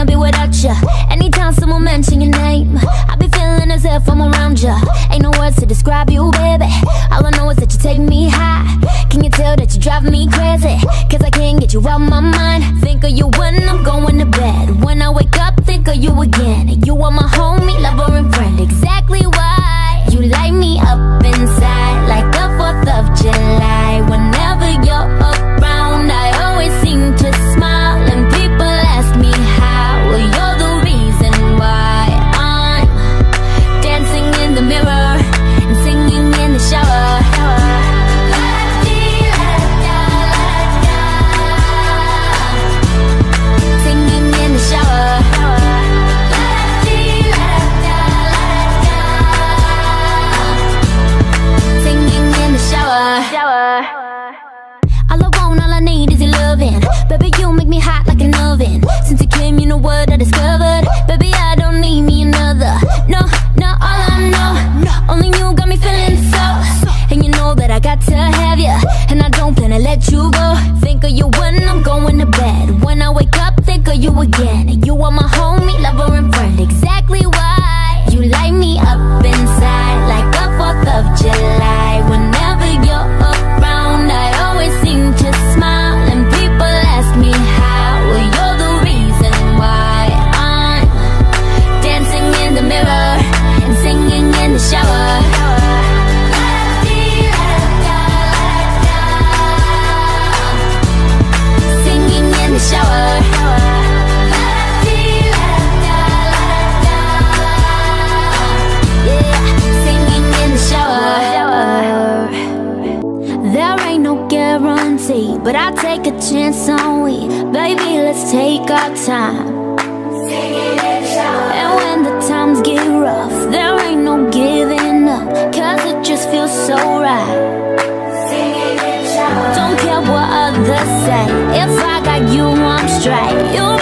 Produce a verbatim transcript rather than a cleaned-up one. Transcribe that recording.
wanna be without ya. Anytime someone mention your name, I be feeling as if I'm around ya. Ain't no words to describe you, baby. All I know is that you take me high. Can you tell that you drive me crazy? Cause I can't get you out my mind. Think of you when I'm going to bed. When I wake up, think of you again. You are my homie, lover and friend. Exactly why you light me up inside, like the fourth of July. Whenever you're around, I always seem to smile. And people ask me how, well, you're the reason why I'm dancing in the mirror and singing in the shower. Singing in the shower. Singing in the shower. All I want, all I need is your loving. Baby, you make me hot like an oven. Since you came, you know what I discovered. Baby, I don't need me another. No, no, all I know, only you got me feeling so. And you know that I got to have you, and I don't plan to let you go. Think of you when I'm going to bed. When I wake up, think of you again. You are my homie, lover and friend. Exactly why you light me up inside, like the fourth of July. Whenever you're around, I always seem to smile. And people ask me how, well, you're the reason why I'm dancing in the mirror and singing in the shower. Singing in the shower. Yeah, singing in the shower. There ain't no guarantee, but I take a chance on we. Baby, let's take our time. And when the times get rough, there ain't no giving up, cause it just feels so right. Don't care what others say, if I got you, I'm straight. You